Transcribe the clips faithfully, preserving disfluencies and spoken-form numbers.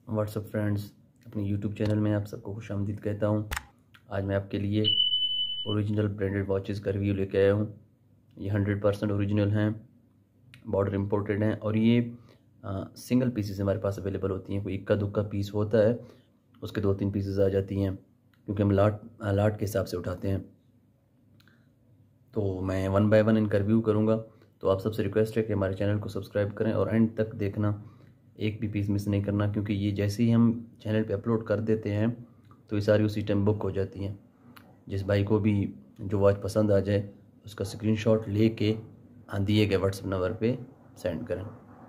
WhatsApp friends, अपने YouTube channel में आप सबको खुशामदीद कहता हूँ। आज मैं आपके लिए ओरिजिनल ब्रांडेड वॉचेस का रिव्यू लेके आया हूँ। ये हंड्रेड परसेंट ओरिजिनल हैं, बॉर्डर इम्पोर्टेड हैं और ये आ, सिंगल पीसेस हमारे पास अवेलेबल होती हैं। कोई इक्का दुक्का पीस होता है, उसके दो तीन पीसेस आ जाती हैं, क्योंकि हम लाट लाट के हिसाब से उठाते हैं। तो मैं वन बाय वन इनका रिव्यू करूँगा। तो आप सबसे रिक्वेस्ट है कि हमारे चैनल को सब्सक्राइब करें और एंड तक देखना, एक भी पीस मिस नहीं करना, क्योंकि ये जैसे ही हम चैनल पे अपलोड कर देते हैं तो ये सारी उसी टाइम बुक हो जाती हैं। जिस भाई को भी जो वॉच पसंद आ जाए उसका स्क्रीनशॉट लेके दिए गए व्हाट्सएप नंबर पे सेंड करें।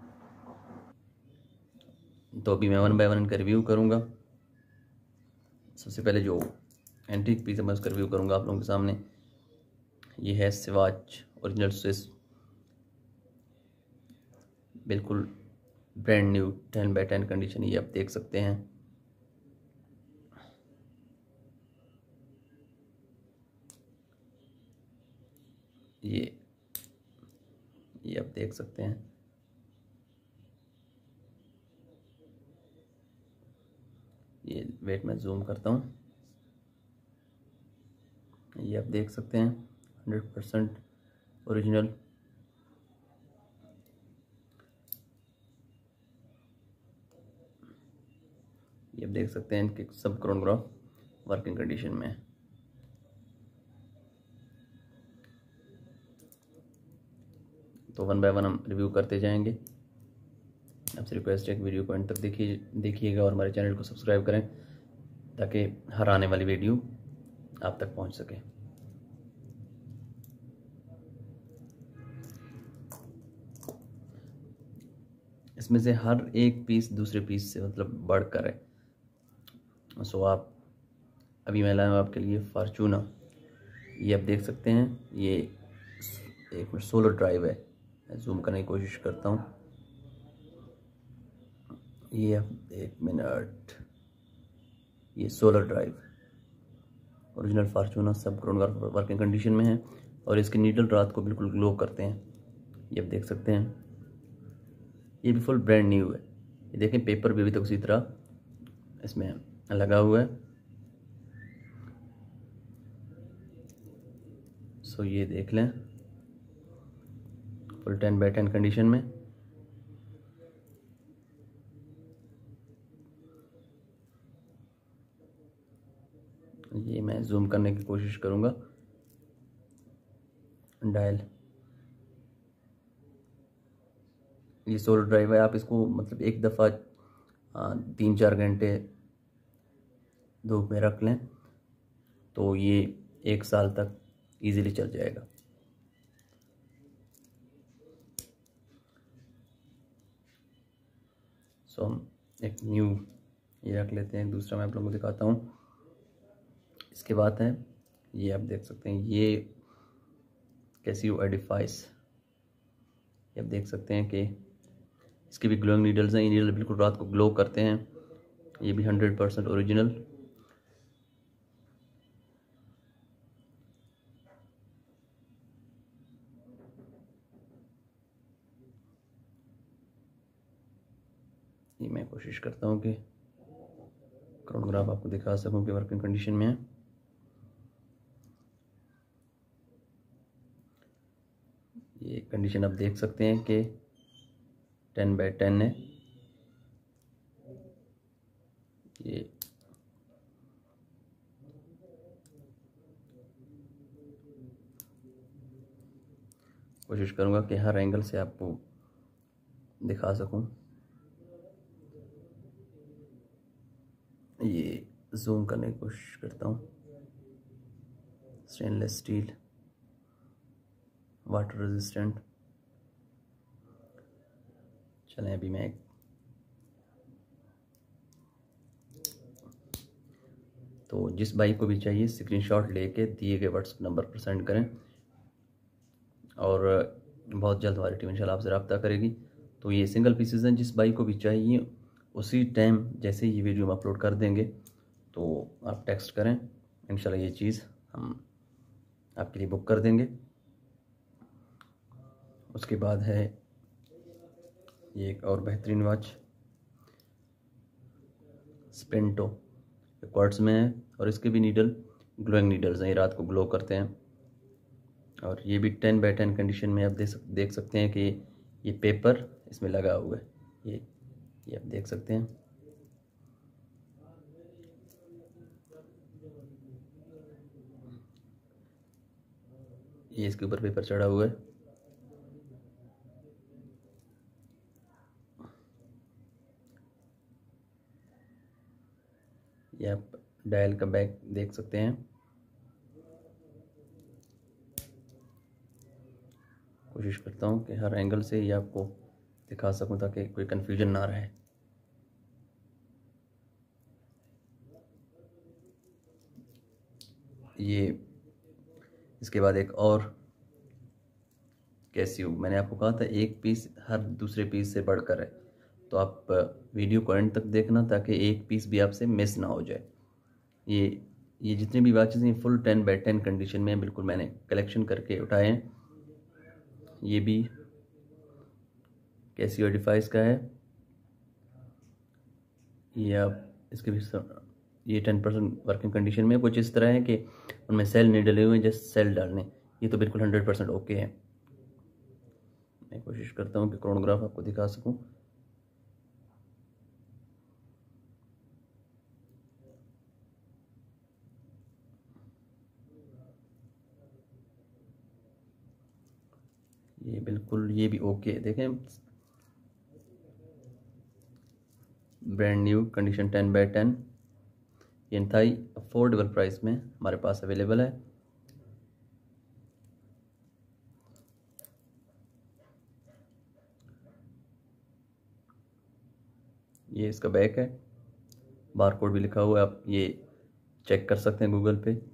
तो अभी मैं वन बाय वन इनका रिव्यू करूँगा। सबसे पहले जो एंटीक पीस है मैं उसका रिव्यू करूँगा आप लोगों के सामने। ये है स्वाच ओरिजिनल स्विस, बिल्कुल brand new ten by ten condition, ये आप देख सकते हैं। ये ये आप देख सकते हैं। ये वेट मैं जूम करता हूँ, ये आप देख सकते हैं हंड्रेड परसेंट ओरिजिनल। ये आप देख सकते हैं इनके सब क्रोनोग्राफ वर्किंग कंडीशन में है। तो वन बाय वन हम रिव्यू करते जाएंगे। आपसे रिक्वेस्ट है कि वीडियो को एंड तक देखिए देखिएगा और हमारे चैनल को सब्सक्राइब करें, ताकि हर आने वाली वीडियो आप तक पहुंच सके। इसमें से हर एक पीस दूसरे पीस से मतलब बढ़कर है। सो आप अभी मैं लाया हूँ आपके लिए फॉर्चूना। ये आप देख सकते हैं, ये एक मिनट सोलर ड्राइव है, मैं जूम करने की कोशिश करता हूँ। ये एक मिनट, ये solar drive original Fortuna sub chronograph working condition में है और इसके नीडल रात को बिल्कुल ग्लो करते हैं। ये आप देख सकते हैं, ये भी फुल ब्रांड न्यू है। ये देखें पेपर भी अभी तक उसी तरह इसमें लगा हुआ है। सो ये देख लें, full ten by ten condition में। ये मैं जूम करने की कोशिश करूँगा। डायल, ये सोलर ड्राइव है। आप इसको मतलब एक दफ़ा तीन चार घंटे धूप में रख लें तो ये एक साल तक इजीली चल जाएगा। सो हम एक न्यू ये रख लेते हैं, दूसरा मैं आप लोगों को दिखाता हूँ। इसके बाद है, ये आप देख सकते हैं, ये कैसियो एडिफाइस। ये आप देख सकते हैं कि इसके भी ग्लोइंग नीडल्स हैं। ये नीडल बिल्कुल रात को ग्लो करते हैं। ये भी हंड्रेड परसेंट ओरिजिनल। ये मैं कोशिश करता हूँ कि क्रोनोग्राफ आपको दिखा सकूँ कि वर्किंग कंडीशन में है। ये कंडीशन आप देख सकते हैं कि टेन बाय टेन है। ये कोशिश करूँगा कि हर एंगल से आपको दिखा सकूँ। ये जूम करने की कोशिश करता हूँ। Stainless steel, water resistant. चलें अभी मैं तो जिस भाई को भी चाहिए स्क्रीनशॉट लेके दिए गए व्हाट्सएप नंबर पर सेंड करें और बहुत जल्द हमारी टीम इंशाल्लाह आपसे रब्ता करेगी। तो ये सिंगल पीसेस हैं, जिस भाई को भी चाहिए उसी टाइम जैसे ये वीडियो हम अपलोड कर देंगे तो आप टेक्स्ट करें, इंशाल्लाह ये चीज़ हम आपके लिए बुक कर देंगे। उसके बाद है ये एक और बेहतरीन वॉच, स्पिंटो क्वार्ट्ज में है और इसके भी नीडल ग्लोइंग नीडल्स हैं, ये रात को ग्लो करते हैं। और ये भी टेन बाई टेन कंडीशन में आप देख सक देख सकते हैं कि ये पेपर इसमें लगा हुआ है, ये ये आप देख सकते हैं। ये इसके ऊपर पेपर चढ़ा हुआ है। ये आप डायल का बैक देख सकते हैं। कोशिश करता हूँ कि हर एंगल से ये आपको दिखा सकूँ ताकि कोई कन्फ्यूजन ना रहे। ये इसके बाद एक और कैसियो, मैंने आपको कहा था एक पीस हर दूसरे पीस से बढ़कर है, तो आप वीडियो को एंड तक देखना ताकि एक पीस भी आपसे मिस ना हो जाए। ये ये जितने भी वॉचेस हैं full ten by ten condition में बिल्कुल मैंने कलेक्शन करके उठाए हैं। ये भी कैसियो डिवाइस का है। ये आप इसके भी ये टेन परसेंट वर्किंग कंडीशन में कुछ इस तरह है कि उनमें सेल नहीं डले हुए हैं, जस्ट सेल डालने। ये तो बिल्कुल हंड्रेड परसेंट ओके है। मैं कोशिश करता हूँ कि क्रोनोग्राफ आपको दिखा सकूँ। ये बिल्कुल ये भी ओके है, देखें brand new condition ten by ten. ये इंतहाई अफोर्डेबल प्राइस में हमारे पास अवेलेबल है। ये इसका बैक है, बार कोड भी लिखा हुआ है, आप ये चेक कर सकते हैं गूगल पे।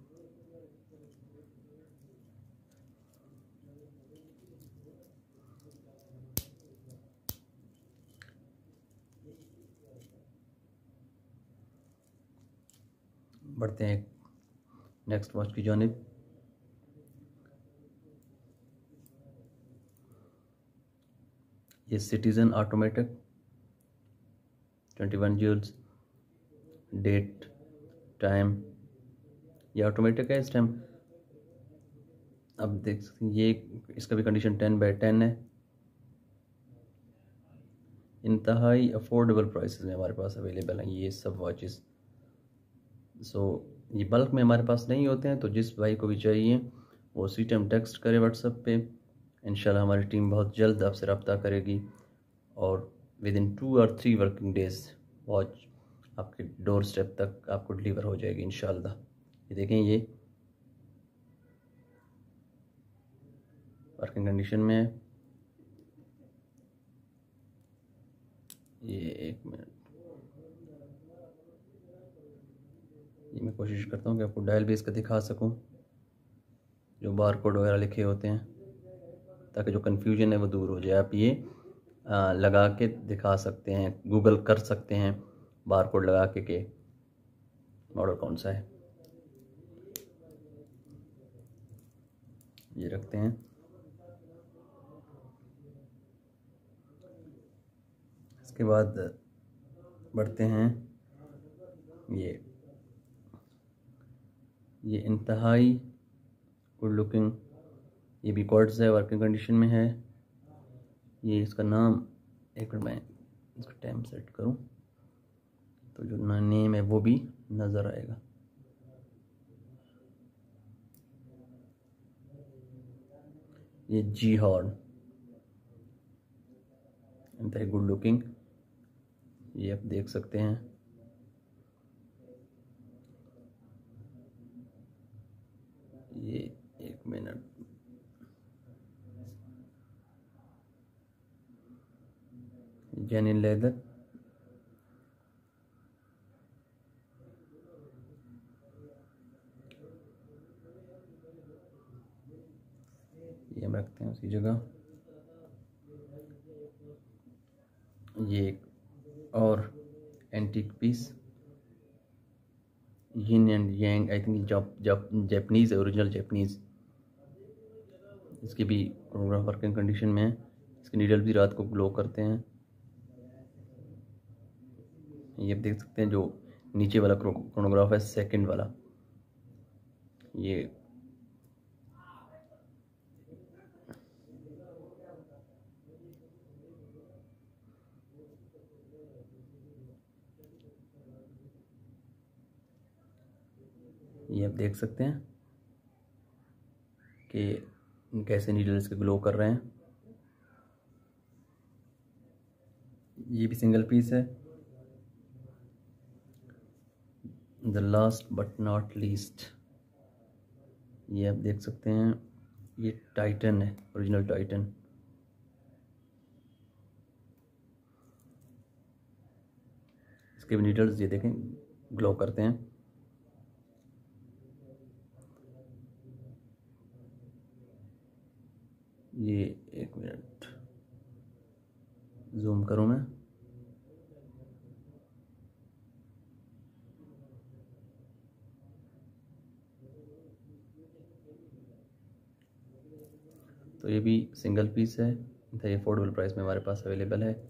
बढ़ते हैं नेक्स्ट वॉच की जानिब। ये Citizen automatic twenty one jewels, date time, ये ऑटोमेटिक है इस टाइम। अब देख सकते हैं ये इसका भी कंडीशन टेन बाई टेन है। इंतहाई अफोर्डेबल प्राइसेस में हमारे पास अवेलेबल हैं ये सब वॉचेस। सो ये बल्क में हमारे पास नहीं होते हैं, तो जिस भाई को भी चाहिए वो उसी टाइम टेक्स्ट करे व्हाट्सएप पे। इंशाल्लाह हमारी टीम बहुत जल्द आपसे रब्ता करेगी और विद इन टू और थ्री वर्किंग डेज वॉच आपके डोर स्टेप तक आपको डिलीवर हो जाएगी इंशाल्लाह। ये देखें ये वर्किंग कंडीशन में है। ये एक मिनट, ये मैं कोशिश करता हूँ कि आपको डायल भी इसका दिखा सकूँ, जो बार कोड वगैरह लिखे होते हैं, ताकि जो कन्फ्यूजन है वो दूर हो जाए। आप ये आ, लगा के दिखा सकते हैं, गूगल कर सकते हैं बार कोड लगा के के मॉडल कौन सा है। ये रखते हैं। इसके बाद बढ़ते हैं ये ये इंतहाई गुड लुकिंग, ये भी क्वार्ट्ज है, वर्किंग कंडीशन में है। ये इसका नाम, एक मिनट मैं इसका टाइम सेट करूं तो जो नेम है वो भी नज़र आएगा। ये जी हॉर्न, इंतहाई गुड लुकिंग, ये आप देख सकते हैं। ये एक मिनट, जेन्युइन लेदर, ये हम रखते हैं उसी जगह। ये एक और antique piece, yin and yang, I think Japanese है, ओरिजिनल जापानीज। इसकी भी वर्किंग कंडीशन में है। इसके नीडल भी रात को ग्लो करते हैं। ये आप देख सकते हैं, जो नीचे वाला क्रोनोग्राफ है सेकंड वाला। ये ये आप देख सकते हैं कि कैसे नीडल्स के ग्लो कर रहे हैं। ये भी सिंगल पीस है। The last but not least, ये आप देख सकते हैं, ये टाइटन है, ओरिजिनल टाइटन। इसके भी नीडल्स ये देखें ग्लो करते हैं। ये एक मिनट जूम करूं मैं। तो ये भी सिंगल पीस है, ये अफोर्डेबल प्राइस में हमारे पास अवेलेबल है।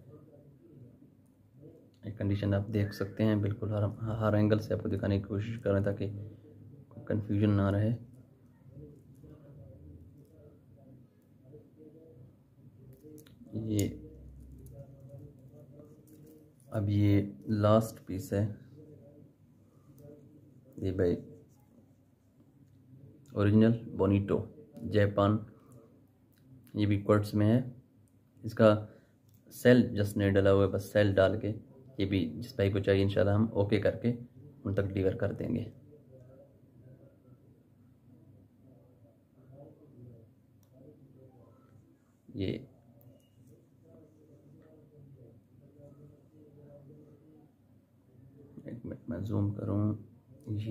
एक कंडीशन आप देख सकते हैं, बिल्कुल हर हर एंगल से आपको दिखाने की कोशिश कर रहे हैं ताकि कंफ्यूजन ना रहे। ये अब ये लास्ट पीस है, ये भाई ओरिजिनल बोनीटो जापान, ये भी क्वार्ट्ज में है। इसका सेल जस्ट नहीं डला हुआ है, बस सेल डाल के ये भी जिस भाई को चाहिए इंशाल्लाह हम ओके करके उन तक डिलीवर कर देंगे। ये एक मिनट मैं जूम करूं, ये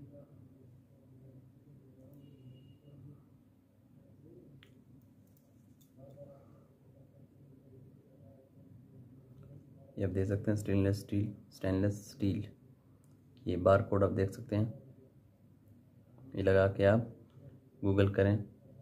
ये आप देख सकते हैं स्टेनलेस स्टील स्टेनलेस स्टील ये बार कोड आप देख सकते हैं। ये लगा के आप गूगल करें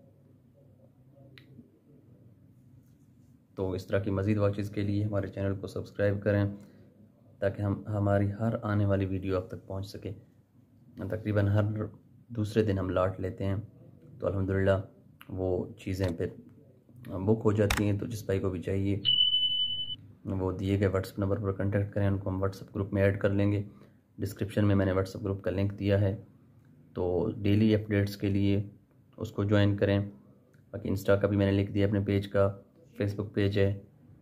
तो इस तरह की मज़ीद वॉचेज़ के लिए हमारे चैनल को सब्सक्राइब करें ताकि हम हमारी हर आने वाली वीडियो आप तक पहुंच सके। तकरीबन हर दूसरे दिन हम लॉट लेते हैं, तो अल्हम्दुलिल्लाह वो चीज़ें फिर बुक हो जाती हैं। तो जिस भाई को भी चाहिए वो दिए गए व्हाट्सएप नंबर पर कांटेक्ट करें, उनको हम व्हाट्सएप ग्रुप में ऐड कर लेंगे। डिस्क्रिप्शन में मैंने व्हाट्सएप ग्रुप का लिंक दिया है, तो डेली अपडेट्स के लिए उसको ज्वाइन करें। बाकी इंस्टा का भी मैंने लिंक दिया, अपने पेज का, फेसबुक पेज है।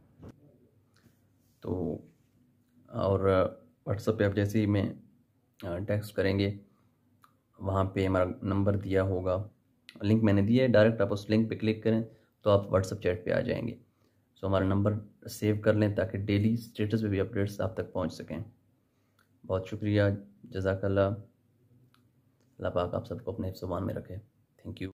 तो और व्हाट्सएप पे आप जैसे ही मैं टेक्स्ट करेंगे वहाँ पे हमारा नंबर दिया होगा, लिंक मैंने दिया है, डायरेक्ट आप उस लिंक पे क्लिक करें तो आप व्हाट्सएप चैट पे आ जाएंगे। सो हमारा नंबर सेव कर लें ताकि डेली स्टेटस पे भी अपडेट्स आप तक पहुँच सकें। बहुत शुक्रिया, जज़ाकल्लाह। अल्लाह पाक आप सबको अपने ज़ुबान में रखे। Thank you.